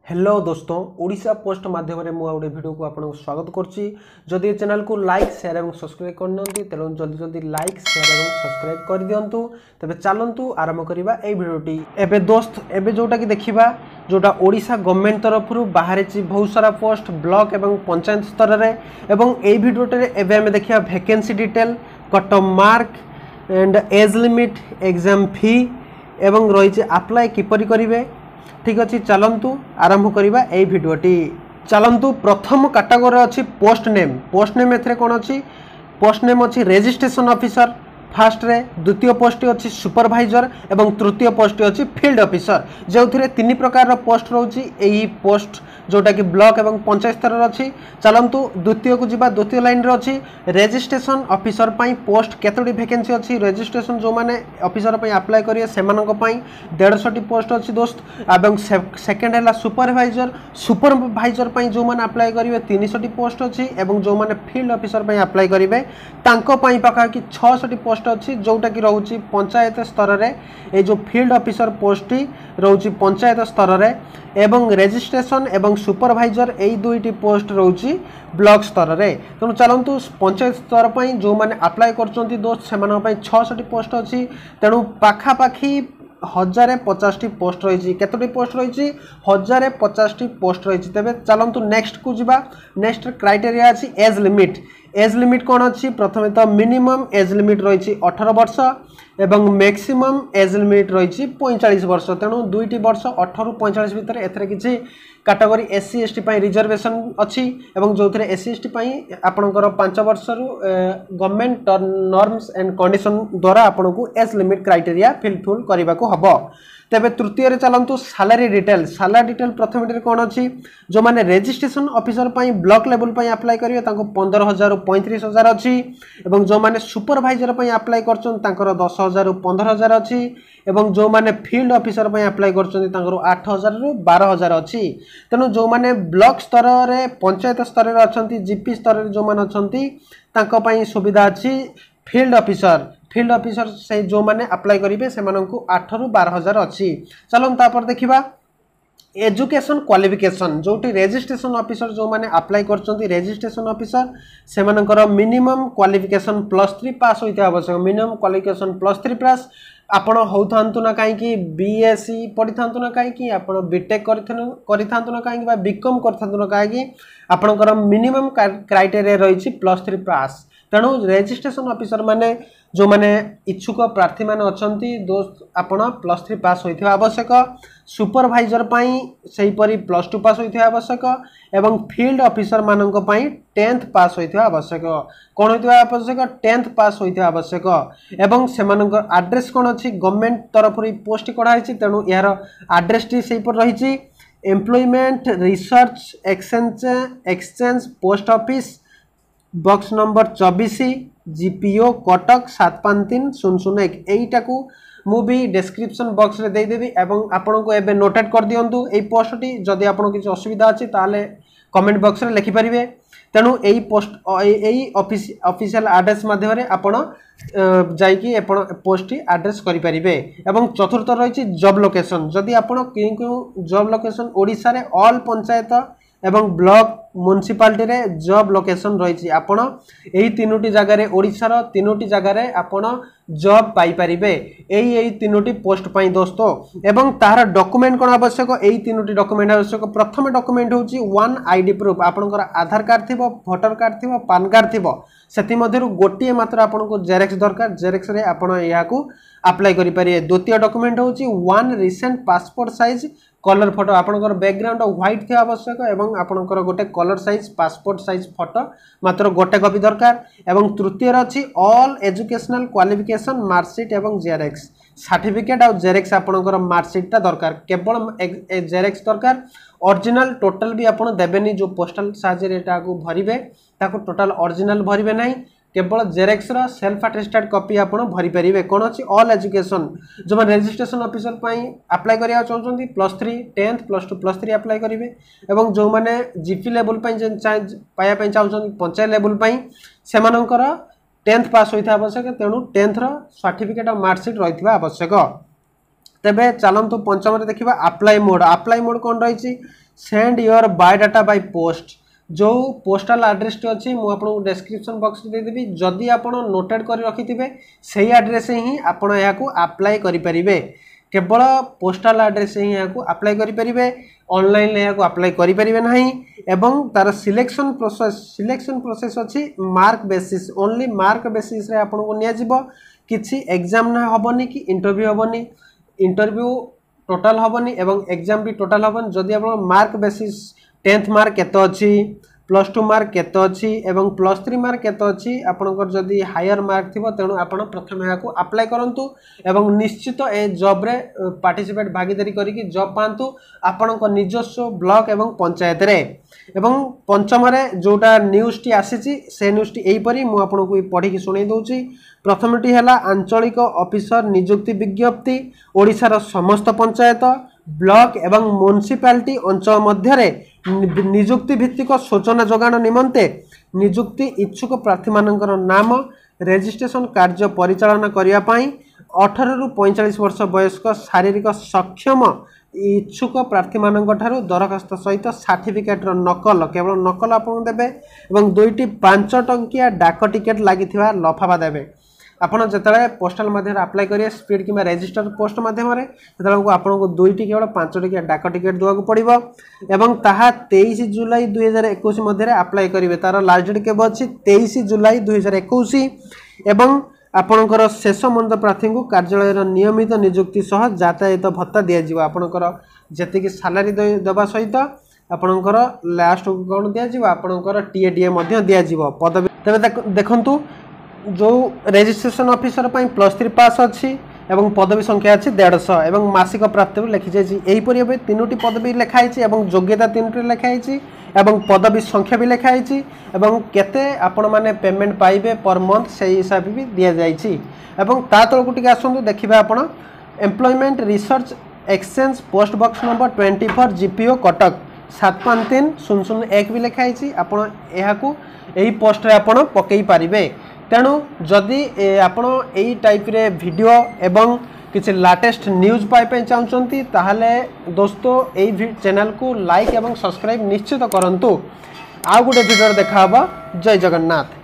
Hello दोस्तों, Odisha post माध्यम मुझे वीडियो को आपको स्वागत करुच्ची। जदि चैनल को लाइक शेयर और सब्सक्राइब करना तेणु जल्दी जल्दी लाइक शेयर और सब्सक्राइब कर दिंतु। तेज चलतु आरंभ करवा ए भिडटी। एवं दोस्त एवं जोटा कि देखा जोटा ओडिशा गवर्नमेंट तरफ बाहर बहुत सारा पोस्ट ब्लॉक एवं पंचायत स्तर में एवं यही भिडटे एवं देखा vacancy detail, cut off mark and age limit, exam fee एवं रही अप्लाई किपरि करेंगे। ठीक अच्छे, चलतु आरंभ करवा ए भिडटी। चलतु प्रथम कैटेगरी अच्छी पोस्ट नेम। पोस्ट नेम एथरे कौन अच्छी? पोस्ट नेम अच्छी रजिस्ट्रेशन ऑफिसर फास्ट रे, द्वितीय पोस्ट अच्छी सुपरवाइजर एवं तृतीय पोस्ट अच्छी फील्ड ऑफिसर। जो तीन प्रकार पोस्ट रोची यही पोस्ट जोटा कि ब्लॉक एवं पंचायत स्तर अच्छी। चलतु द्वितीय को जीवा। द्वितीय लाइन रे अच्छी रजिस्ट्रेशन ऑफिसर पाई पोस्ट केतोटी वैकेंसी अच्छी। रजिस्ट्रेशन जो माने ऑफिसर पाई अप्लाई करिए सेमानक पाई 150 पोस्ट अच्छी दोस्त। एवं सेकंड है सुपरवाइजर। सुपरवाइजर पाई जो माने अप्लाई करिवे 300 पोस्ट अच्छी एवं जो माने फील्ड ऑफिसर पाई अप्लाई करिवे तांको पाई पाखा कि 600 पोस्ट अच्छी जोटा कि रोची पंचायत स्तर रे। ए जो फील्ड ऑफिसर पोस्ट रोची पंचायत स्तर रे एवं रजिस्ट्रेशन एवं सुपरवाइजर यही दुईटी पोस्ट रोची ब्लॉक स्तर रे। तेणु चलतु पंचायत स्तर पर जो मैंने अप्लाई कर दोस्त से 600 पोस्ट अच्छी। तेणु पाखापाखी 1050 पोस्ट रही। केतोटी पोस्ट रही? 1050 पोस्ट रही। तेरे चलतु नेक्स्ट को जीवा। नेक्स्ट क्राइटेरिया अच्छी एज लिमिट। एज लिमिट कौन अच्छी? प्रथम तो मिनिमम एज लिमिट रही 18 वर्ष एवं मैक्सिमम एज लिमिट रही 45 वर्ष। तेणु दुईटी वर्ष 18 ରୁ 45 भितर एथरे किछि कैटेगरी एससी एसटी पाई रिजर्वेशन अच्छी एवं जो एससी एसटी पाई आपणकर 5 वर्ष रु गवर्नमेंट नॉर्म्स एंड कंडीशन द्वारा आपको एज लिमिट क्राइटेरिया फिलफिल करने को हबो। तेबे तृतीय रे चलंतु सैलरी डिटेल। सैलरी डिटेल प्रथम कौन अच्छी? जो माने रजिस्ट्रेशन ऑफिसर पाई ब्लॉक लेवल पाई अप्लाई करिवे तांको 15,000 ରୁ 35,000 अच्छी एवं जो माने सुपरवाइजर पाई अप्लाई करछन तांकर 10,000 ରୁ 15,000 अच्छी एवं जो माने फील्ड ऑफिसर पाई अप्लाई करछन तांकर 8,000 ରୁ 12,000 अच्छी। तेणु जो माने ब्लॉक स्तर रे पंचायत स्तर रे अछंती जीपी स्तर रे जो माने अछंती तांको पाई सुविधा अच्छी फील्ड ऑफिसर। फील्ड ऑफिसर से जो माने अप्लाई करेंगे से 8 ରୁ 12,000 अच्छी। चलो तापर देखा एजुकेशन क्वालिफिकेशन। जो रजिस्ट्रेशन ऑफिसर जो माने अप्लाई करछंती रजिस्ट्रेशन ऑफिसर से मिनिमम क्वालिफिकेशन +3 पास होइता आवश्यक। मिनिमम क्वालिफिकेशन +3 पास आपण होथांतु ना कहीं बीएससी पढ़ी थांतु ना कहीं आपण बीटेक करिथांतु ना कहीं बा बीकॉम करिथांतु ना कहीं आपणकर मिनिमम क्राइटेरिया रही +3 पास। तेणु रजिस्ट्रेशन ऑफिसर माने जो माने इच्छुक प्रार्थी माने अछंती दोस्त आपण +3 पास होइथिबा आवश्यक। सुपरवाइजर पाई सही परी +2 पास होइथिबा आवश्यक एवं फील्ड ऑफिसर मानक पाई 10th पास होइथिबा आवश्यक। कोन होइथिबा आवश्यक? 10th पास होइथिबा आवश्यक। एवं सेमानक एड्रेस कोन अछि? गवर्नमेंट तरफ री पोस्ट कढा आइछि तेणु यार एड्रेस टी सही पर रहिछि employment research exchange post office box number 24 GPO Cuttack 753001। यहीटा को मुझे डिस्क्रिप्शन बॉक्स रे दे देबी एवं आपन को एबे नोटेट कर दियंतु। एई पोस्ट टी जदि आपन किछ असुविधा अछि ताले कमेंट बॉक्स रे लिखि परिबे। तेणु एई पोस्ट एई ऑफिशियल एड्रेस माध्यम रे आपन जाइकी आपन पोस्ट टी एड्रेस करि परिबे। एवं चतुर्थ रहिछि जॉब लोकेशन। जदि आपन केउ जॉब लोकेशन ओडिसा रे ऑल पंचायत एवं ब्लॉक म्युनिसिपालिटी रे जॉब लोकेशन रही आपण यही तीनोटी जगह रे ओडिसा रो तीनोटी जगह रे आपण जॉब पाई परिबे यही तीनोटी पोस्ट पाई दोस्तों। एवं तार डॉक्यूमेंट कोन आवश्यक? यही तीनोटी डॉक्यूमेंट आवश्यक। प्रथम डॉक्यूमेंट होची 1 आईडी प्रूफ। आपनकर आधार कार्ड थिबो, वोटर कार्ड थिबो, पान कार्ड थिबो। सेति मध्यरु गोटिए मात्र आपनको जेरेक्स दरकार। जेरेक्स रे आपण याकू अप्लाई करि परिए। द्वितीय डॉक्यूमेंट होची 1 recent passport size colour photo. आपनकर बैकग्राउंड व्हाइट थे आवश्यक एवं आपनकर गोटे colour size passport size photo मात्र गोटे कॉपी दरकार। एवं तृतीय अछि ऑल एजुकेशनल क्वालिफिकेशन मार्कशीट एवं जेरेक्स सर्टिफिकेट और जेरेक्स आपनकर मार्कशीट ता दरकार। केवल जेरेक्स दरकार। ओरिजिनल टोटल भी आपन देबेनी जो पोस्टल साइज रे एटा को भरिबे ताको टोटल ओरिजिनल भरिबे नहीं केवल जेरेक्स रो सेल्फ अटेस्टेड कॉपी आपण भरी परिबे। कोन अछि? ऑल एजुकेशन जो माने रजिस्ट्रेशन ऑफिसर पाई अप्लाई करिया चाहछंती +3 10th +2 +3 अप्लाई करिवे एवं जो माने जीपी लेवल पाई पाया पाई चाहछंती पंचायत लेवल पाई सेमानकर 10th पास होइथा आवश्यक। तेणु 10th रो सर्टिफिकेट और मार्कशीट रहिथिबा आवश्यक। तेबे चलंतु पंचम रे देखिबा अप्लाई मोड। अप्लाई मोड कोन रहिछि? Send your biodata by post जो पोस्टाल आड्रेस टी अच्छी मुझे आपको डिस्क्रिप्शन बॉक्स देदेवि जदि आप नोटेड कर रखिथे से आड्रेस ही आप अप्लाई करें केवल पोस्टाल आड्रेस ही यहाँ अप्लाई करें ऑनलाइन यहाँ अप्लाई करें ना एवं तार सिलेक्शन प्रोसेस अच्छी mark basis only mark basis रे आपको नियाजिबो किछि एग्जाम ना हबनी कि इंटरव्यू हबनी इंटरव्यू टोटाल हबनी एवं एग्जाम भी टोटाल हबनी जदि आप मार्क बेसिस 10th मार्क केतो अच्छी +2 मार्क केतो अच्छी एवं +3 मार्क केतो अच्छी आपनकर जदि हायर मार्क थिबो तेणु आपण प्रथम यहाँ अप्लाई करंतु एवं निश्चित ए जॉब रे पार्टिसिपेट भागीदारी करिकि जॉब पांतु आपनकर निजस्व ब्लॉक एवं पंचायत रे एवं पंचम रे जोटा न्यूज टी आसीची से न्यूज टी एई परी मु आपनको पढ़ी की सुनै दउची प्रथमटी हला आंचलिक ऑफिसर नियुक्ति विज्ञप्ति ओडिसा रो समस्त पंचायत ब्लॉक एवं म्युनिसिपालिटी अंचल मध्य नियुक्ति भित्तिक सूचना जोगाण निमंते नियुक्ति इच्छुक प्रार्थी मानकर नाम रेजिस्ट्रेशन कार्य परिचालन करिया पई 18 रु 45 वर्ष वयस्क शारीरिक सक्षम इच्छुक प्रार्थी मानक ठारू दरखास्त सहित सर्टिफिकेट नकल केवल नकल आपन देबे एवं 2टी 5 टंकिया डाक टिकेट लागिथिबा लफाबा देबे आपन जतले पोस्टल माध्यम अप्लाई करिए स्पीड किबा रजिस्टर पोस्ट माध्यम रे ततले आपन को 2टी केवल 5 टंकिया डाक टिकेट देवा को पड़िबो एवं ताहा 23 जुलाई 2021 मध्ये अप्लाई करिवे तार लास्ट डेट केबो अछि 23 जुलाई 2021 एवं आपणकर शेष मंद प्रार्थी को कार्यालय नियमित नियुक्ति सह यातायात भत्ता दिया जिवो आपणकर जेतिकी सैलरी देबा सहित आपणकर लास्ट को कोन दिया जिवो आपणकर टीएडीए मध्ये दिया जिवो पदवी तबे देखंतु जो रजिस्ट्रेशन ऑफिसर पई +3 पास अच्छी एवं पदवी संख्या अच्छी 150 एवं मासिक प्राप्ति लिखि जाइछि एही परि एबे 3टी पदवी लिखाइछि एवं योग्यता 3टी लिखाइछि एवं पदवी संख्या भी लिखाइछि एवं केते आपण माने पेमेंट पाइबे पर मंथ से हिसाब भी दिया जाइछि एवं ता तळकु टिके आसंतु देखिबा आपण employment research exchange post box number 24 GPO Cuttack 753001 भी लिखाइछि आपण एहाकू एही पोस्ट रे आपण पकेई पारिबे तेणु जदि आपण एई टाइप रे वीडियो एवं किसी लेटेस्ट न्यूज पाइप चाहते ताहले दोस्तों एई चैनल को लाइक एवं सब्सक्राइब निश्चित करंतु। आ गुटे वीडियो देखा जय जगन्नाथ।